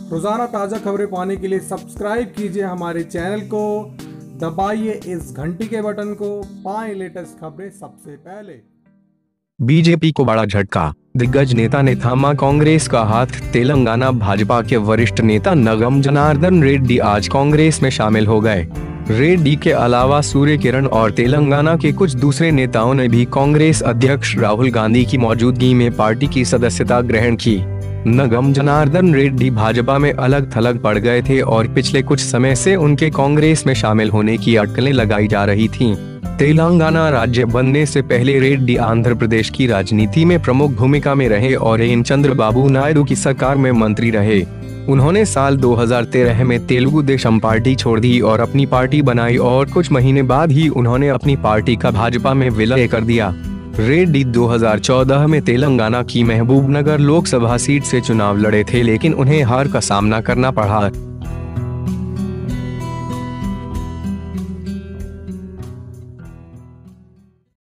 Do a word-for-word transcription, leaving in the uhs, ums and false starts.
रोजाना ताज़ा खबरें पाने के लिए सब्सक्राइब कीजिए हमारे चैनल को, दबाइए इस घंटी के बटन को, पाएं लेटेस्ट खबरें सबसे पहले। बीजेपी को बड़ा झटका, दिग्गज नेता ने थामा कांग्रेस का हाथ। तेलंगाना भाजपा के वरिष्ठ नेता नगम जनार्दन रेड्डी आज कांग्रेस में शामिल हो गए। रेड्डी के अलावा सूर्य किरण और तेलंगाना के कुछ दूसरे नेताओं ने भी कांग्रेस अध्यक्ष राहुल गांधी की मौजूदगी में पार्टी की सदस्यता ग्रहण की। नगम जनार्दन रेड्डी भाजपा में अलग थलग पड़ गए थे और पिछले कुछ समय से उनके कांग्रेस में शामिल होने की अटकलें लगाई जा रही थीं। तेलंगाना राज्य बनने से पहले रेड्डी आंध्र प्रदेश की राजनीति में प्रमुख भूमिका में रहे और एन चंद्रबाबू नायडू की सरकार में मंत्री रहे। उन्होंने साल दो हज़ार तेरह में तेलुगु देशम पार्टी छोड़ दी और अपनी पार्टी बनाई और कुछ महीने बाद ही उन्होंने अपनी पार्टी का भाजपा में विलय कर दिया। रेड्डी दो हज़ार चौदह में तेलंगाना की महबूबनगर लोकसभा सीट से चुनाव लड़े थे, लेकिन उन्हें हार का सामना करना पड़ा।